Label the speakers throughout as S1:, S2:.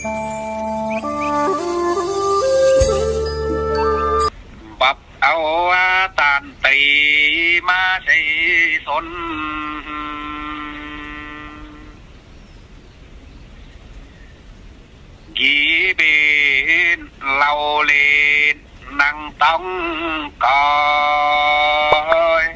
S1: ปับเอาตานตีมาใช้สนกีเป็นเหล่าเล่นนั่งต้องกอย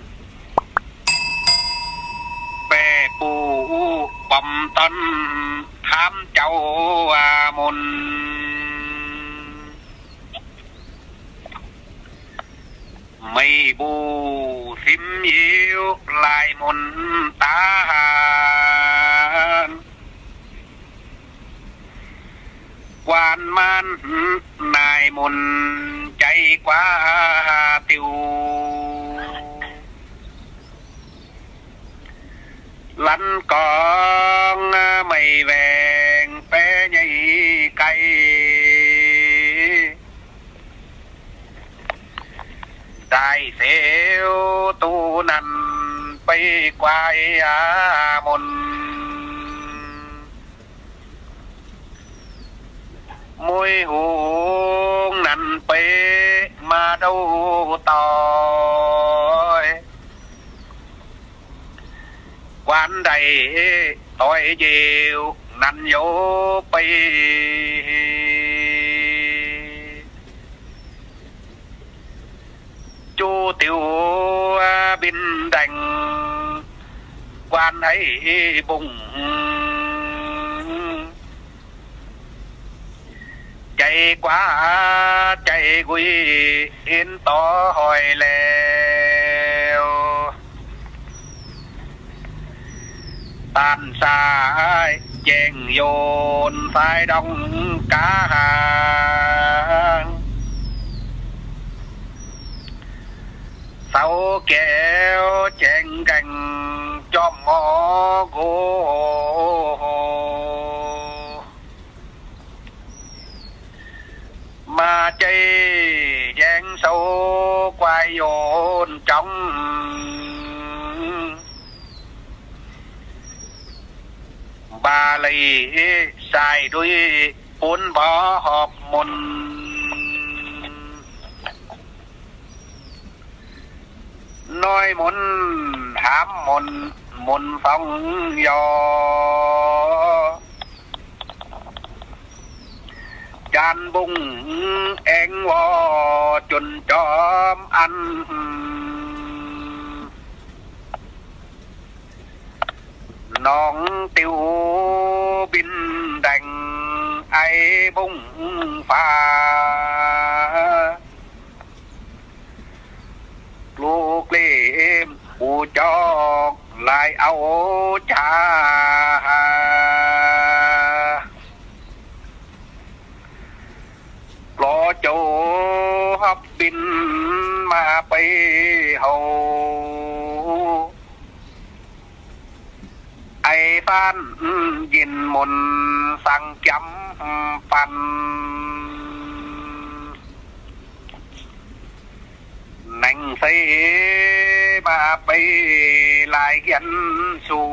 S1: แปะปูปอมต้นทำเจ้ามนไม่บูสิมยิวลายมนตาหานกวานมันนายมนใจกว่าติวลันกองไม่แหวงแปะใหญ่ไกลได้เสียวตูนันไปกวายมนมวยหูนั่นไปมาดูต่อยกวนใดต่อยเจียวนั่นโยไปจูติวบินดังกวนให้บุงใจกว่าใจกุยเห็นต่อหอยแล้วตานสายแจงโยนสายดองกาหางเสาแก้วแจงกังจอมงอโกมาใจแยงเสาควายโยนจ้องบาลีใส่ด้วยปุนบ่อหอบมนน้อยมนหามมนมนฟองยอจานบุงเอ็งวอจนจอมอันน้องติวบินดังไอบุงฟ้าลูกเล่มปูจอกลายเอาชาปลอโจฮับบินมาไปเฮาไอ้ฟันยินมนสั่งจำปันนั่งเสมาไปลายยันสู่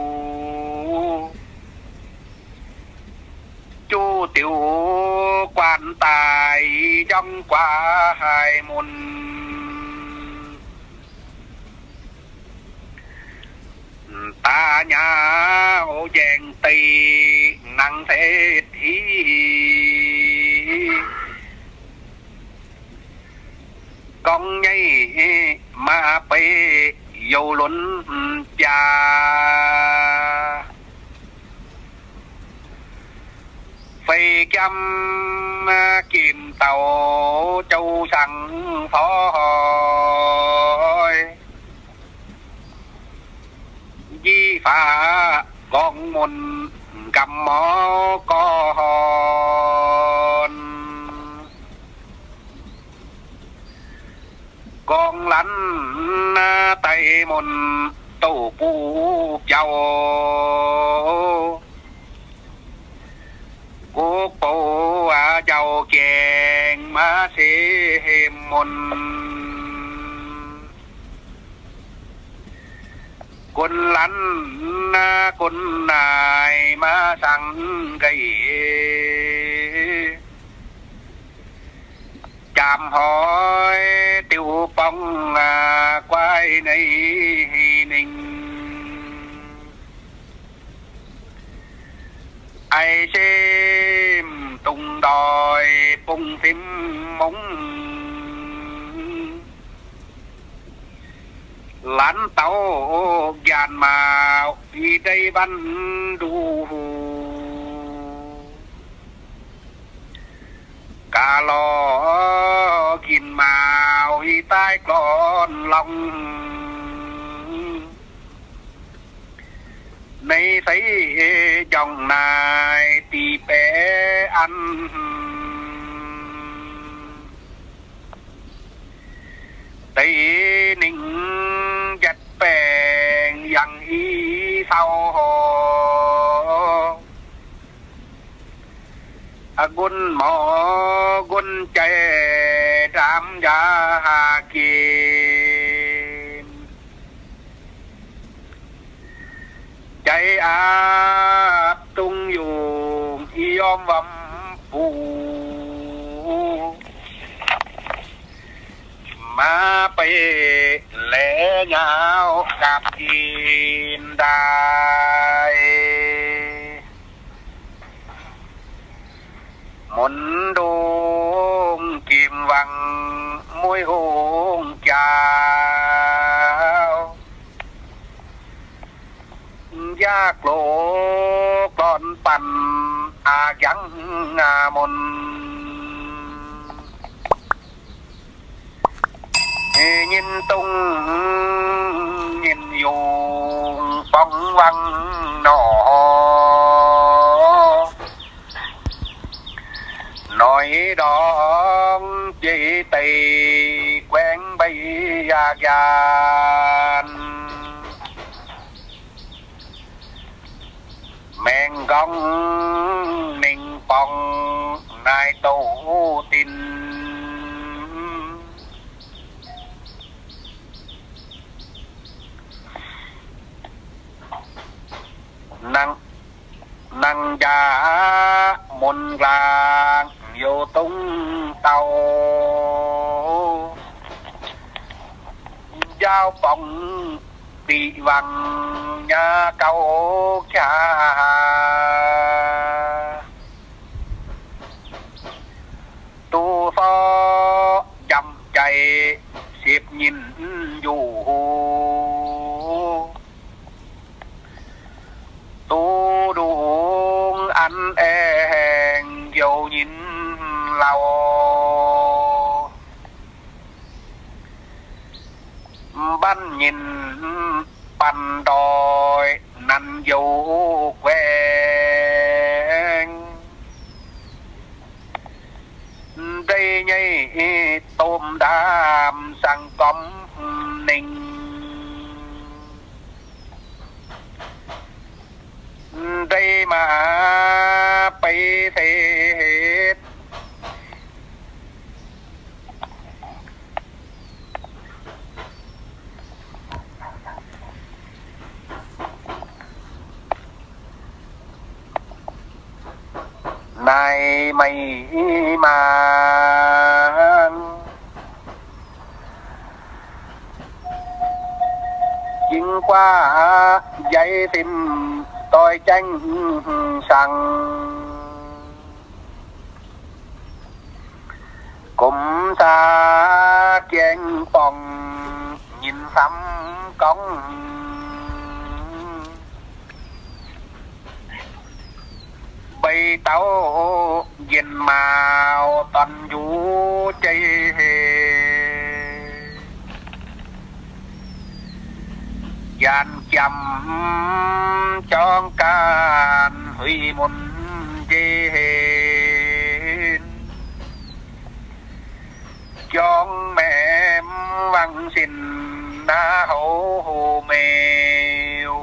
S1: จูติวกวนตายย่องกว่าหายมุนตาหญ้าโอแยงตีนังเศรษฐีกองใหญ่มาไปโยล้นยาไฟจำกิมเต่าเจ้าสั่งพอยยี่ฟ้ากองมนกำหมอกอนกองหลันไตมนตู้ปูเจ้ากูปูเจ้าแกงมาเสมมน quân lắn quân này mà sang gầy chạm hỏi tiêu phong quay này ninh ai xem tung đòi bung phím móng lán tàu dàn màu đi đây văn đủ cả lò kín màu đi tai con lòng nay thấy dòng này thì bé ăn tây ninh dắt bèn dặn ý sau hồ quân mỏ quân chạy đám giá hà kim chạy áp tung dùng yom vâm phù mà bê lẽ nhau cặp in đài muốn đôn kim vàng môi hôn chào giác lỗ conปั่นvắng môn nhìn tung nhìn dùng bóng văng nọ nói đó chỉ tì quen bay gan men gong ninh phong nai tổ tin năng giá môn làng vô tung tàu giao bóng bị vàng nhà câu cha tu phó dầm chạy xếp nhìn dù tu đủ ăn en dầu nhìn lâu ban nhìn ban đòi năn dầu quen đây nhây tôm đam sang cống ninh đây mà bay thế hết này mày mà chính qua dây tìm tôi tranh sang cũng xa chén phòng nhìn sắm cống bay tàu nhìn màu toàn vũ chơi gian chăm cho can huy môn dê cho mẹ văng xin na hổ hồ mèo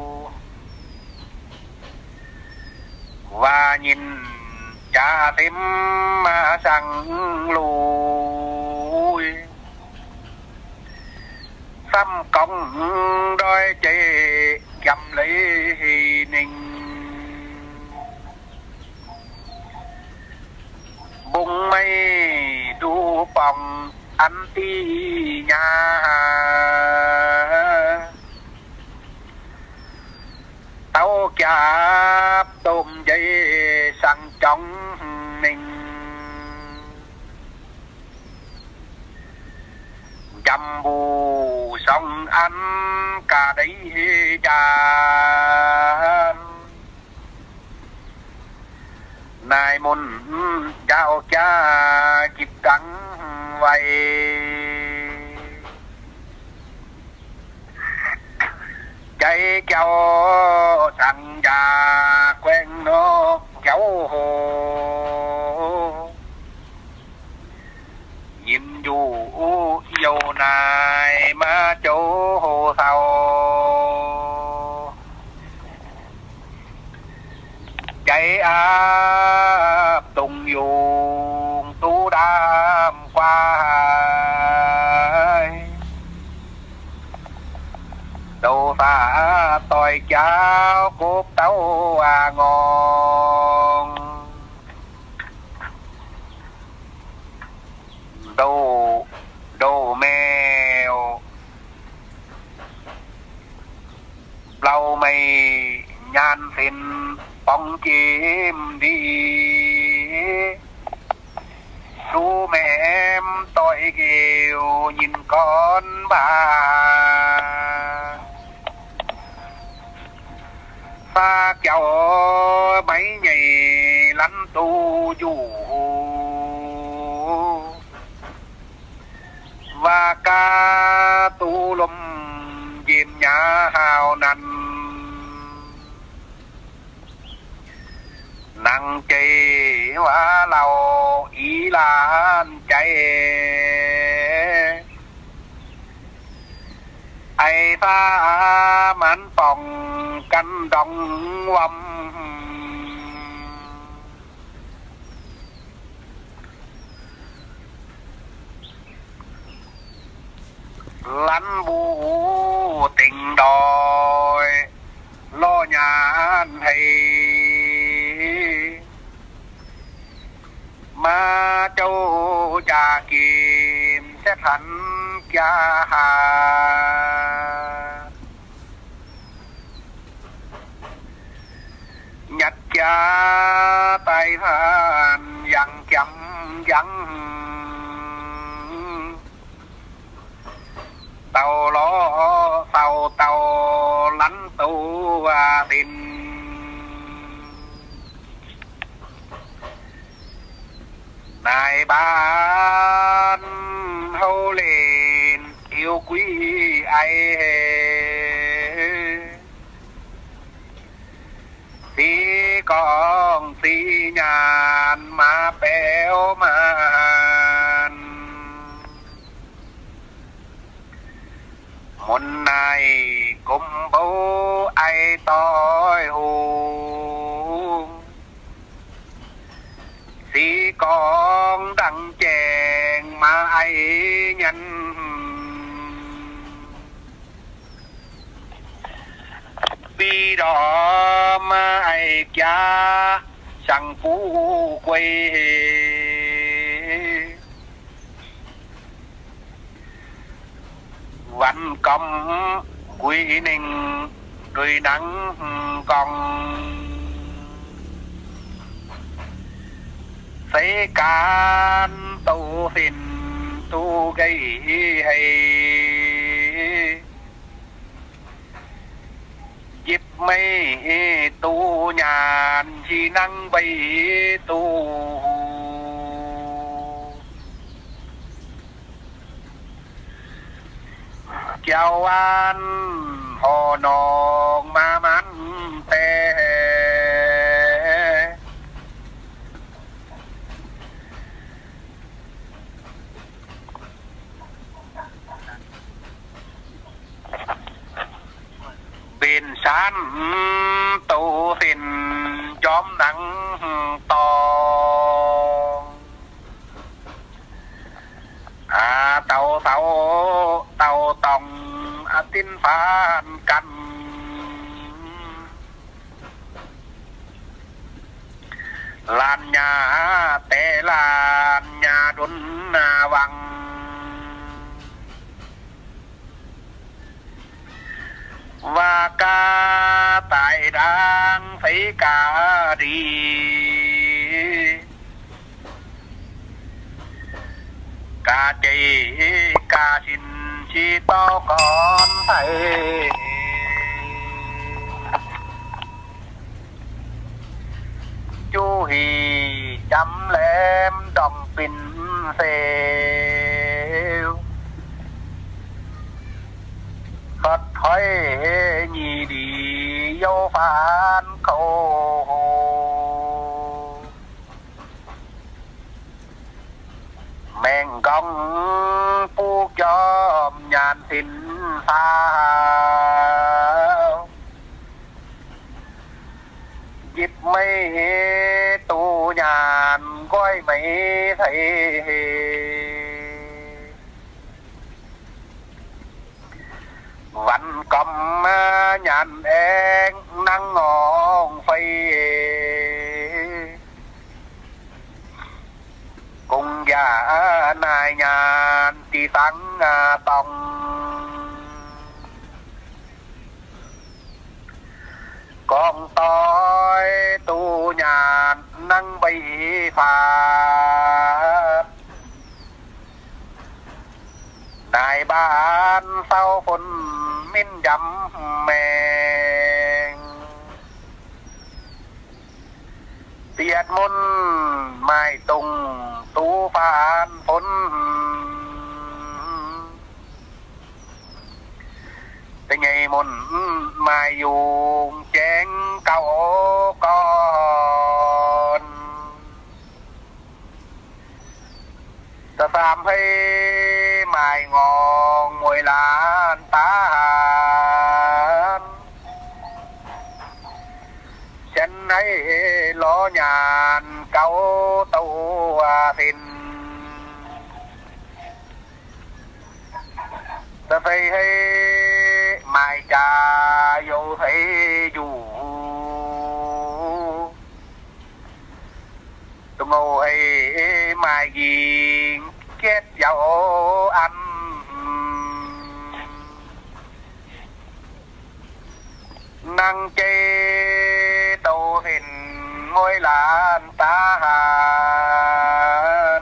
S1: và nhìn cha thêm mà sang lùi xăm công đôi chế dầm lấy ninh bung mây đu bòng ăn ti nhà tao chạp tôm dây sang trong mình chăm bù xong ăn cả đấy cha nài môn chào cha kịp trắng vậy chạy kéo thằng già quen nó kéo hồ nhìn dù yêu này mà chỗ hồ thầu chạy áp tùng dùng tu đam qua đâu phá tôi cháu cốt tấu ngon đâu đâu mèo lâu mây nhan xin bóng chim đi chú mẹ em tôi kêu nhìn con bà pha kéo mấy nhảy lăn tu dù và ca tu lùm chìm nhà hào nằn năng chì hóa lầu ý lan chạy ai pha mãn phòng canh đồng quâm lăn bu tình đòi lo nhàn hay mà châu cha kim sẽ thành cha hà nhặt cha tay than dặn chậm dặn tàu lo tàu lánh tu tình này ban hâu lên yêu quý ai tí con tí nhàn mà béo màn môn này cùng bố ai tối hù tí con đăng chèn mà ai nhận vì đó mà ai cha sang phú quê văn công quy ninh rồi nắng còn thấy can tu phiền tu gây hay dịp mấy tu nhàn chi năng bay tu chào an hồ nong ma mắn tê bên san tu phiền chóm nắng to tàu tàu tàu tòng สิ้นผ่านกันลานยาแต่ลานยาดนนาวังว่ากาตายดังไฟกาดีกาใจกาชินชีโตก่อนไทยจูฮีจำแหลมดองปินเซลขดถอยยีดีโยฟานเขาแมงกองปูกยอมยานสินสาวหยิบไม่ตูยานก้อยไม่ไทยวันกำมาหยานเองนั่งงองไฟคงอย่านายงานที่สังตองกองต้อยตูหยานนั่งใบฟ้านายบ้านเศร้าฝนมิ้นยำแมงเตียดมนไม้ตรงตูฟานฝนเป็นไงมนมาอยู่แจ้งเก่าก่อนจะสามให้ไม้งองมวยลานตาฉันให้ล้อยานเก่าตัวสินจะใส่ให้ไม้จ่าโยให้อยู่ต้องเอาให้ไม้ยิงเก็ดยาวอันนั่งเจโตเห็นงอยลานตาหาน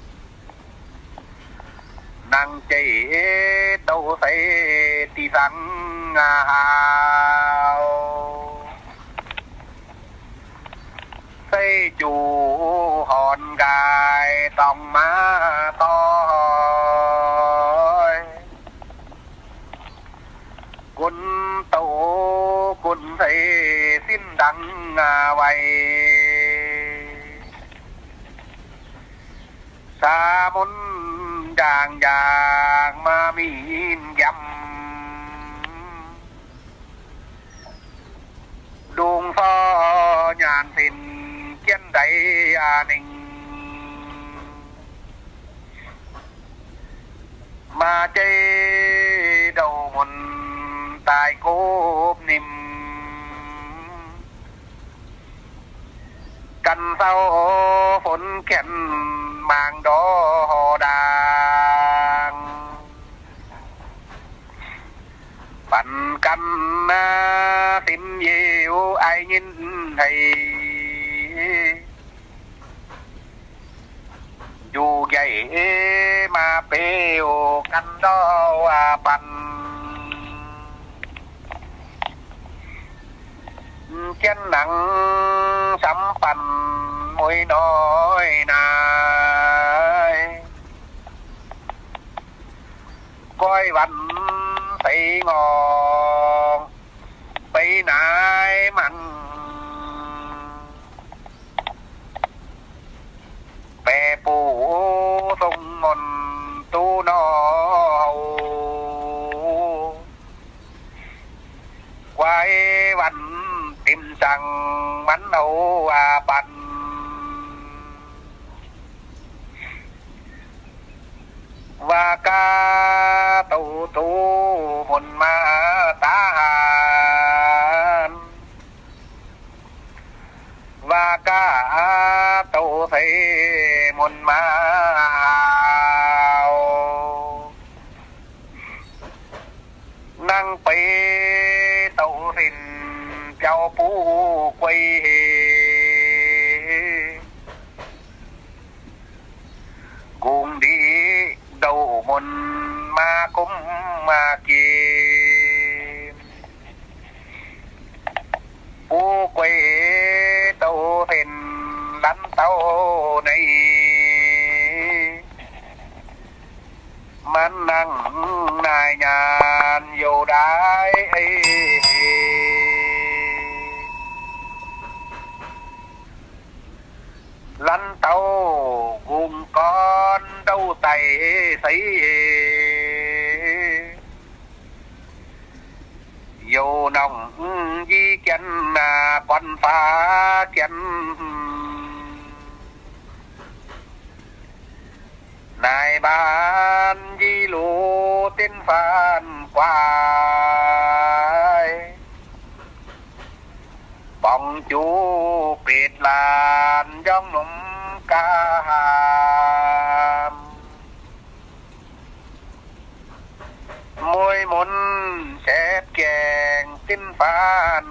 S1: นั่งเจโตใส่ตีสังหาวใส่จูหอนกายต้องมาต่อยกุนโตกุนใส่สิ้นดังไว้สามุนอย่างมามีนยำดวงฟ้าญาณสินเกียนใดหนึ่งมาใจเดามนตายโกบนิ่มกันเศร้าฝนแก่นมางดอดางปั่นกันนาสิมเยวไอยินให้อยู่ใหญ่มาเปวกันดอปั่นเช่นหนังช้ำปั่นมวยน้อยนายก้อยวันไปงองไปนายมันแปรปูทรงมนตูนอไว้วันติมจังมันเอาปัน và ca tàu tu một ma ta hàn và ca tàu thấy một ma năng pe tàu thìn châu phú quay cùng đi đầu một ma cũng ma kia phú quay tàu thìn lăn tàu này man năng nài nhàn dầu đái lăn tàu gồm con đâu tay thấy dầu nồng di chân con phá chân nài ban di lũ tên phan quài bóng chú biệt làn trong nụm ca hàm môi môn xếp chèn tên phan